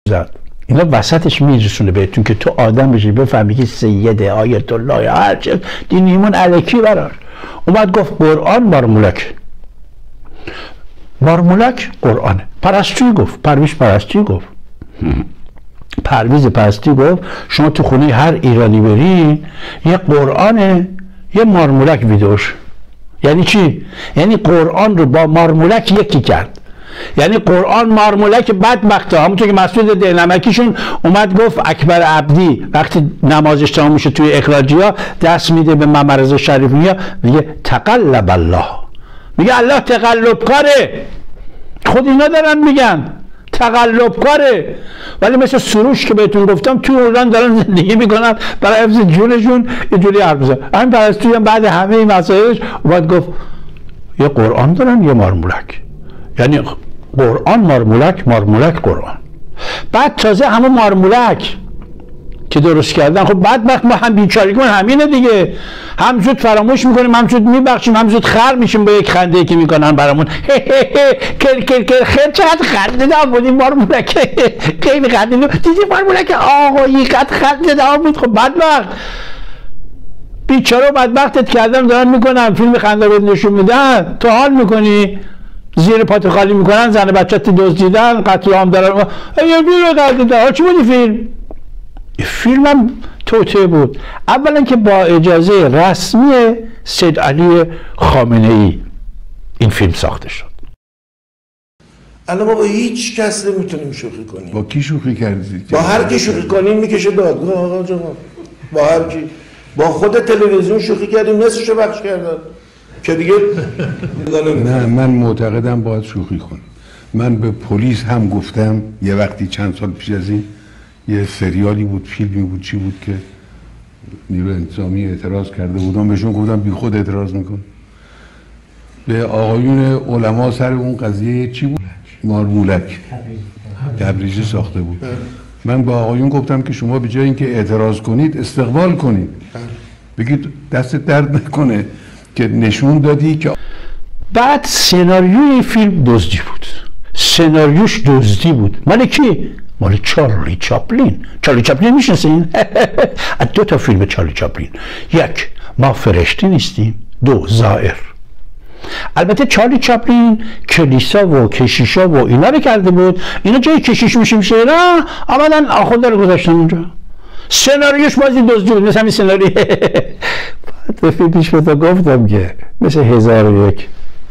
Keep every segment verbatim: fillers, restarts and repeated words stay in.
زد. اینا وسطش میرسونه بهتون که تو آدم بشی بفهمی که سیده آیت الله هر چه دین ایمان الکی براش. اومد گفت قرآن مارمولک، مارمولک قرآنه. پرستویی گفت، پرویز پرستویی گفت، پرویز پرستی گفت شما تو خونه هر ایرانی بری یه قرآنه یه مارمولک ویدوش. یعنی چی؟ یعنی قرآن رو با مارمولک یکی کرد. یعنی قرآن مارمولک بدبخته، همونطور که مسعود دلنمکیشون اومد گفت اکبر عبدی وقتی نمازش تمام میشه توی اخراجی‌ها دست میده به ممرض شریفی‌ها میگه تقلب الله، میگه الله تقلب کاره. خود اینا دارن میگن تقلب کاره، ولی مثل سروش که بهتون گفتم تو ایران دارن زندگی میکنن برای حفظ جونشون اینجوری حرف بزنن. همین پرستویی هم بعد همه این مسائلش اومد گفت یه قرآن دارن یه مارمولک، یعنی قرآن مارمولک، مارمولک قرآن. بعد تازه همه مارمولک که درست کردن، خب بدبخت ما هم بیچارگی همینه دیگه، هم زود فراموش میکنیم، هم زود میبخشیم، هم زود خر میشیم با یک خنده که میکنن برامون کل کل کل خیر چقدر خنده دار بودیم مارمولک، خیلی خنده دار دیدی مارمولک آقایی قد خنده دار بود. خب بدبخت بیچاره بدبختت کردن دارن میکنن فیلم خنده بهت نشون میدن، تو حال میکنی زیر پات خالی میکنن، زن بچت دزدیدن، قتل عام دارن. یه فیلم قتل دار چی بودی فیلم؟ فیلم هم توطئه بود. اولا که با اجازه رسمی سید علی خامنه ای این فیلم ساخته شد. الان ما با هیچ کس نمیتونیم شوخی کنیم. با کی شوخی کردی؟ با هر کی شوخی کنیم میکشه دادگاه آقا جان. با هر کی، با خود تلویزیون شوخی کردیم نصفشو بخش کردن که دیگه نه من معتقدم باید شوخی کنیم. من به پلیس هم گفتم یه وقتی چند سال پیش از این یه سریالی بود، فیلمی بود، چی بود که نیروی انتظامی اعتراض کرده بودم، بهشون گفتم بی خود اعتراض میکن. به آقایون علما سر اون قضیه چی بود؟ مارمولک تبریزی ساخته بود. من با آقایون گفتم که شما به جای اینکه اعتراض کنید استقبال کنید، بگید دست درد نکنه که نشون دادی که. بعد سناریوی فیلم دزدی بود، سناریوش دزدی بود. مال کی؟ مال چارلی چاپلین. چارلی چاپلین میشناسین؟ از دو تا فیلم چارلی چاپلین، یک ما فرشته نیستیم، دو زائر. البته چارلی چاپلین کلیسا و کشیشا و اینا رو کرده بود، اینا جای کشیش میشیم شیرا آمدن آخونده رو گذاشتن اونجا. سناریوش بازی دزدی بود، مثل همین سناریو. بعد فیلم پیش بتا گفتم که مثل هزار و یک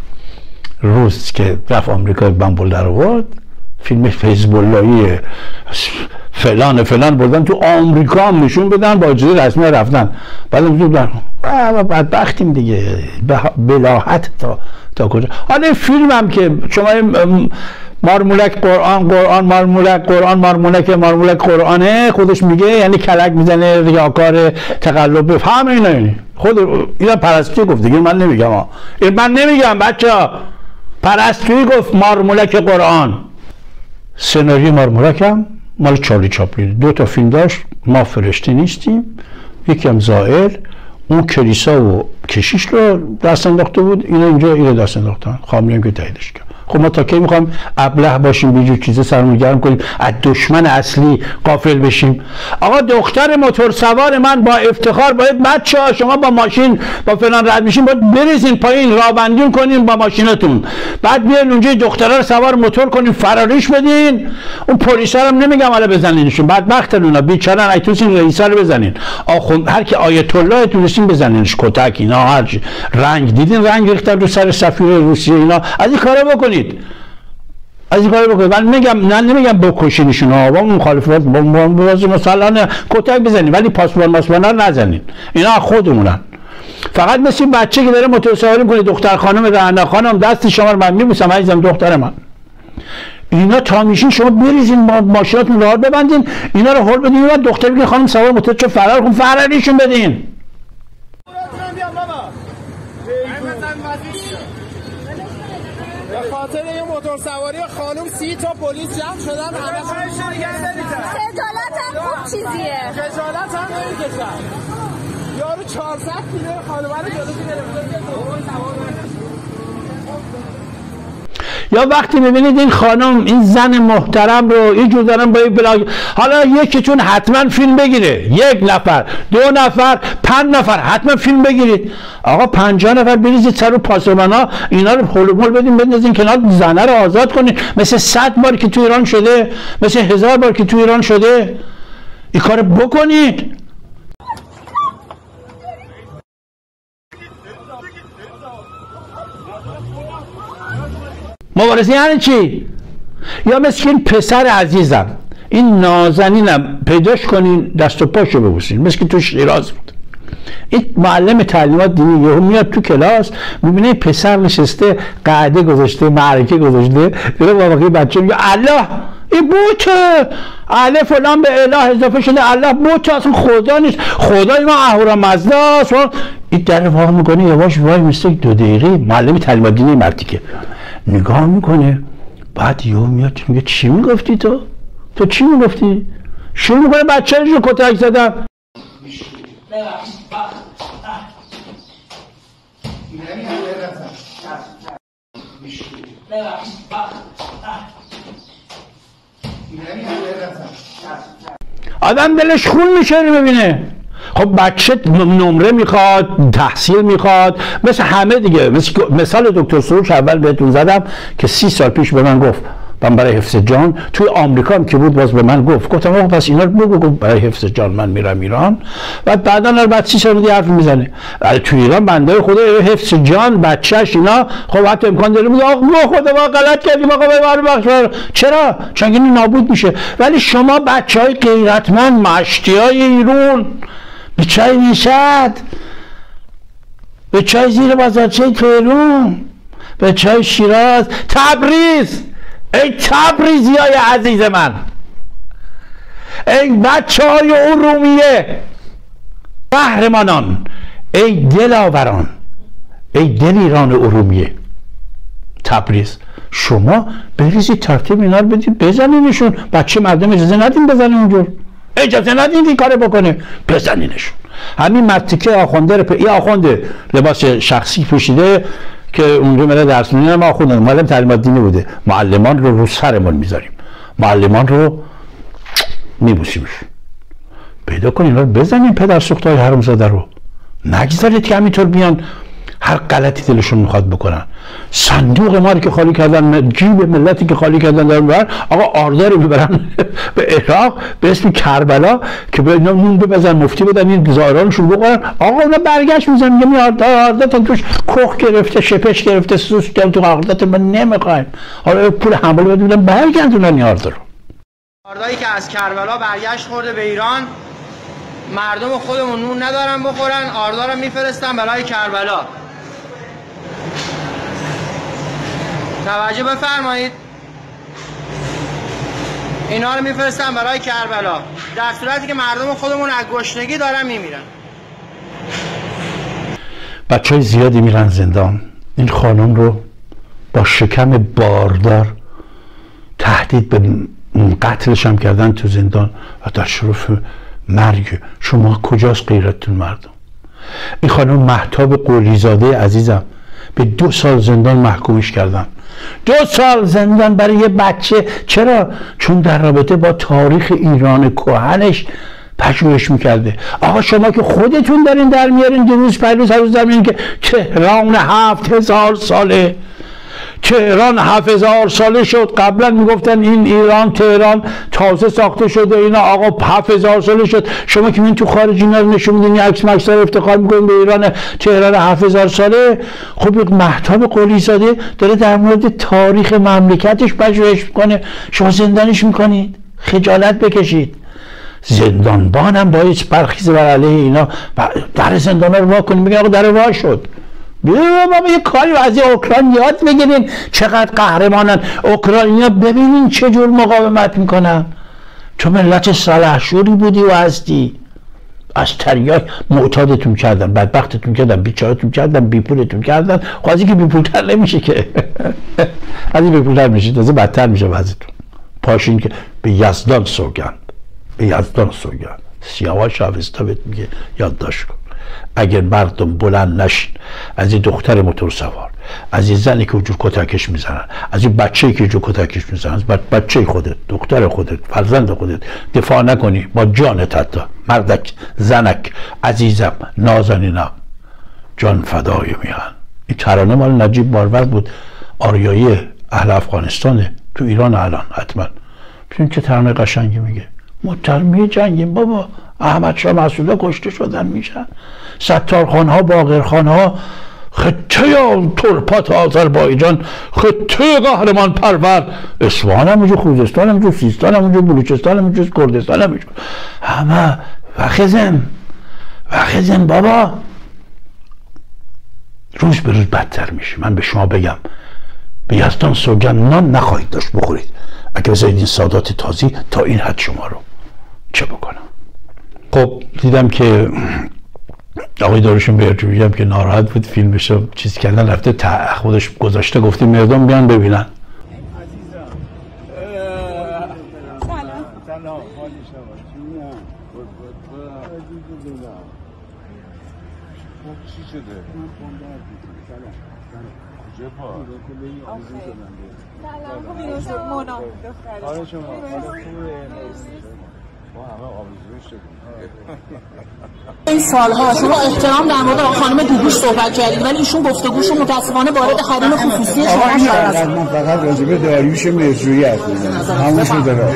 روز که رفت آمریکا بمبول در آورد، فیلم حزب اللهی فلان فلان بردن تو آمریکا هم نشون بدن، با اجازه رسمی رفتن. بعدم زود بر بدبختیم دیگه، بلاحت تا تا کجا. حالا فیلم هم که شما مارمولک قرآن قرآن مارمولک قرآن مارمولک مارمولک قرآنه خودش میگه، یعنی کلک میزنه، ریاکار، تقلب، همه اینا. یعنی خود اینا پرستویی گفت دیگه، من نمیگم ها، من نمیگم بچه‌ها، پرستویی گفت مارمولک قرآن. سناریو مارمولک هم مال چارلی چاپلین. دو تا فیلم داشت، ما فرشته نیستیم، یکی هم زائر. اون کلیسا و کشیش رو دست انداخته بود، اینا اینجا اینو دست انداختن، خامنه‌ای هم که تاییدش کرد. خب ما تا کی میخوایم ابله باشیم، بیجور چیزا سرمون گرم کنیم، از دشمن اصلی غافل بشیم؟ آقا دختر موتور سوار من با افتخار باید بچه‌ها شما با ماشین با فلان رد میشین باید بریزین پایین، راه کنین با ماشینتون، بعد بیاین اونجا دخترا رو سوار موتور کنین، فراریش بدین. اون پلیسا رو نمیگم حالا بزنینشون، بدبختن اونا بیچارن، ایتوسین رئیسا رو بزنین، آخوند هر کی آیت الله تونستین بزنینش، کتک اینا هر رنگ دیدین رنگ ریختن رو سر سفیر روسیه، اینا از این کارا بکنید، از این کارا بکنید. من میگم من نمیگم بکشینشون ها، با مخالفت با مثلا کتک بزنید، ولی پاسپورت ماسپورت رو نزنید، اینا خودمونن. فقط مثل بچه که داره موتور سواری میکنه، دختر خانم رعنا خانم دست شما رو من میبوسم عزیزم دختر من، اینا تا میشین شما بریزین با ماشیناتون راه ببندین، اینا رو هول بدین، بعد دختر میگه خانم سوار موتور چه فرار کن، فراریشون بدین. به خاطر یه موتور سواری خانم سی تا پلیس جمع شدن، همه خجالت هم خوب چیزیه، خجالت هم نمیکشن. یارو چهارصد کیلو خانومه رو جلوشی گرفته. یا وقتی میبینید این خانم این زن محترم رو یه جور دارن با این بلاگ، حالا یکیتون حتما فیلم بگیره، یک نفر، دو نفر، پنج نفر حتما فیلم بگیرید. آقا پنجاه نفر بریزید سر و پاسبانا، اینا رو پلوپل بدین بندازین کنار، زنه رو آزاد کنین. مثل صد بار که تو ایران شده، مثل هزار بار که تو ایران شده، این کار بکنید. مبارزه یعنی چی؟ یا مثل این پسر عزیزم، این نازنینم پیداش کنین دست و پاشو ببوسین، مثل که تو شیراز بود. این معلم تعلیمات دینی یهو میاد تو کلاس میبینه پسر نشسته قاعده گذاشته معرکه گذاشته، میره با بقیه بچه میگه الله این بوته، الله فلان به اله اضافه شده، الله بوته، اصلا خدا نیست، خدای ما اهورامزدا است. این در واقع میکنه یواش وای مثل دو دقیقه معلم تعلیمات دینی مردی که نگاه میکنه، بعد یهو میاد میگه چی میگفتی تو؟ تو چی میگفتی؟ شروع میکنه بچه‌ش رو کتک زدن. آدم دلش خون میشه ببینه. خب بچه نمره میخواد، تحصیل میخواد، مثل همه دیگه. مثل مثال دکتر سروش اول بهتون زدم که سی سال پیش به من گفت من برای حفظ جان، توی آمریکا هم که بود باز به من گفت، گفتم آقا پس اینا رو بگو برای حفظ جان من میرم ایران. بعد بعدا بعد سی سال دیگه حرف میزنه توی ایران بنده خدا حفظ جان بچه‌ش اینا. خب حتی امکان داره میگه آقا ما خدا ما غلط کردیم آقا ما بخش. چرا؟ چون این نابود میشه. ولی شما بچهای غیرتمند مشتیای ایران به چای نشد، به چای زیر بازارچه تهران، به چای شیراز، تبریز، ای تبریزی های عزیز من، ای بچه های ارومیه، قهرمانان، ای دلاوران، ای دل ایران ارومیه، تبریز، شما بریزید ترتیب اینا رو بدید بزنینشون. بچه مردم اجازه ندین بزنین اونجور، اجازه ندین این کار بکنه، بزنینشون. همین مرتیکه آخونده رو این آخونده لباس شخصی پوشیده که اونجا میره درس میدونه، ما آخوندن معلم تعلیمات دینی بوده، معلمان رو رو سرمون میذاریم، معلمان رو میبوسیمش. پیدا کنین رو بزنین پدر سوختای حرامزاده رو، نگذارید که همینطور بیان هر غلطی دلشون میخواد بکنن. صندوق ما رو که خالی کردن، جیب ملتی که خالی کردن دارن برن. آقا آردا رو ببرن به عراق به اسم کربلا که به اینا نون بزن مفتی بدن این زائرانشون بخورن. آقا اونا برگشت میزن میگه می آردا آردا تا توش کخ گرفته، شپش گرفته، سوس گرفته، تو آردات من نمیخوایم، حالا پول حمل بده بدن برگردونن این آردا رو. آردایی که از کربلا برگشت خورده به ایران، مردم خودمون نون ندارن بخورن، آردا رو میفرستن برای کربلا. توجه بفرمایید، اینا رو میفرستن برای کربلا، در صورتی که مردم خودمون از گشنگی دارن میمیرن. بچه های زیادی میرن زندان. این خانم رو با شکم باردار تهدید به قتلش هم کردن تو زندان و در شرف مرگ. شما کجاست غیرتتون مردم؟ این خانم مهتاب قلیزاده عزیزم به دو سال زندان محکومش کردن. دو سال زندان برای یه بچه. چرا؟ چون در رابطه با تاریخ ایران کهنش پژوهش میکرده. آقا شما که خودتون دارین در میارین دیروز پیروز هر روز در میارین که تهران هفت هزار ساله، تهران هفت هزار ساله شد. قبلا میگفتن این ایران تهران تازه ساخته شده، اینا آقا هفت هزار ساله شد. شما که من تو خارج اینا رو نشون میدین عکس مکس رو افتخار میکنین به ایران تهران هفت هزار ساله. خب مهتاب قلیزاده داره در مورد تاریخ مملکتش پژوهش میکنه، شما زندانش میکنید. خجالت بکشید. زندانبان هم باید برخیزه بر علیه اینا، در زندان رو وا کنیم. میگه آقا در وا شد، بیا بابا یه کاری از اوکراین یاد بگیرین چقدر قهرمانن. اوکراینیا ببینین چه جور مقاومت میکنن. تو ملت سلحشوری بودی و هستی، از تریاک معتادتون کردن، بدبختتون کردن، بیچارتون کردن، بیپولتون کردن. خب از اینکه بیپولتر نمیشه که از این بیپولتر میشید تازه بدتر میشه وضعیتون. پاشین که به یزدان سوگند، به یزدان سوگند. سیاوش اوستا بهت میگه یادداشت کن. اگر مردم بلند نشین از این دختر موتور سوار، از این زنی که اونجور کتکش میزنن، از این بچه‌ای که اونجور کتکش میزنن، از بچه خودت، دختر خودت، فرزند خودت دفاع نکنی با جانت، حتی مردک، زنک، عزیزم، نازنینم، جان فدای میهن. این ترانه مال نجیب مارور بود، آریایی اهل افغانستانه، تو ایران الان حتما. ببین چه ترانه قشنگی میگه. مترمی جنگیم بابا، احمد شاه مسعوده کشته شدن میشن، ستارخان ها، باقرخان ها، خطه ترپات آذربایجان، خطه قهرمان پرور، اصفهان هم اونجور، خوزستان هم اونجور، سیستان هم اونجور، بلوچستان هم اونجور، کردستان هم اونجور، همه وخزن وخزن بابا. روز به روز بدتر میشه. من به شما بگم به یزدان سوگند نان نخواهید داشت بخورید اگه بذارید این سادات تازی تا این حد شما رو چه بکنم. خب دیدم که آقای داروشون بیارجویی هم که ناراحت بود فیلمش رو چیز کردن، رفته خودش گذاشته گفته مردم بیان ببینن. این سالها شما احترام در مورد خانم دوگوش صحبت کردید ولی ایشون گفتگوشو متاسفانه وارد حریم خصوصی شما شد. من فقط راجع به داریوش مهرجویی حرف می‌زنم. همونش رو داره.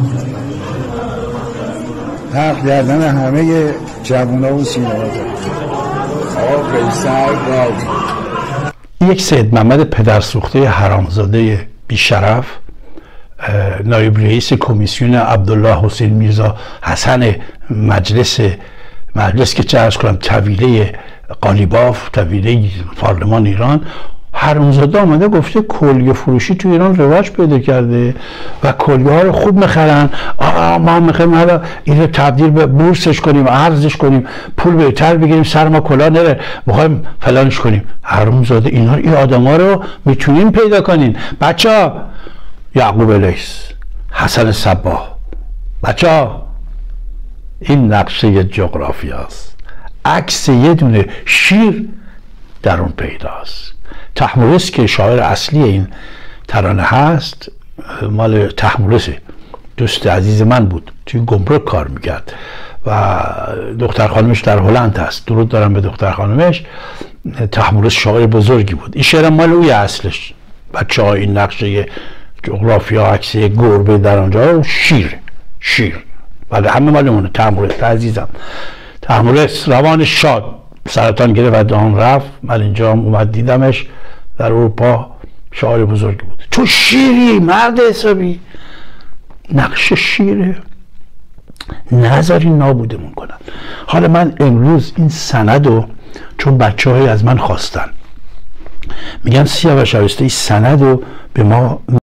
حق کردن همه جوونا و سینه‌ها. آقا قیصر داد. یک سید محمد پدرسوخته حرامزاده بیشرف، نایب رئیس کمیسیون عبدالله حسین میرزا حسن مجلس مجلس که چه ارز کنم طویله قالیباف، طویله پارلمان ایران، حرامزاده آمده گفته کلیه فروشی تو ایران رواج پیدا کرده و کلیه ها رو خوب میخرن، آه ما میخوایم حالا این رو تبدیل به بورسش کنیم، ارزش کنیم، پول بهتر بگیریم، سر ما کلاه نره، میخوایم فلانش کنیم. حرامزاده اینا این آدم ها رو میتونین پیدا کنین. بچه ها، یعقوب لیث، حسن صباح، بچه ها این نقشه جغرافی است. عکس یه دونه شیر در اون پیداست. تحمورس که شاعر اصلی این ترانه هست مال تحمورسه، دوست عزیز من بود، توی گمرک کار میکرد و دختر خانمش در هلند هست. درود دارم به دختر خانمش. تحمورس شاعر بزرگی بود. این شعر مال اوی اصلش. بچه ها این نقشه جغرافیا، عکس گربه در آنجا، شیر شیر ولی همه مال اونه. تحمورس عزیزم، تحمورس روان شاد، سرطان گرفت و دهان رفت. من اینجا اومد دیدمش در اروپا، شاعر بزرگی بود. تو شیری مرد حسابی، نقش شیره، نذارین نابودمون کنن. حالا من امروز این سندو چون بچه های از من خواستن، میگن سیاوش اوستا این سندو به ما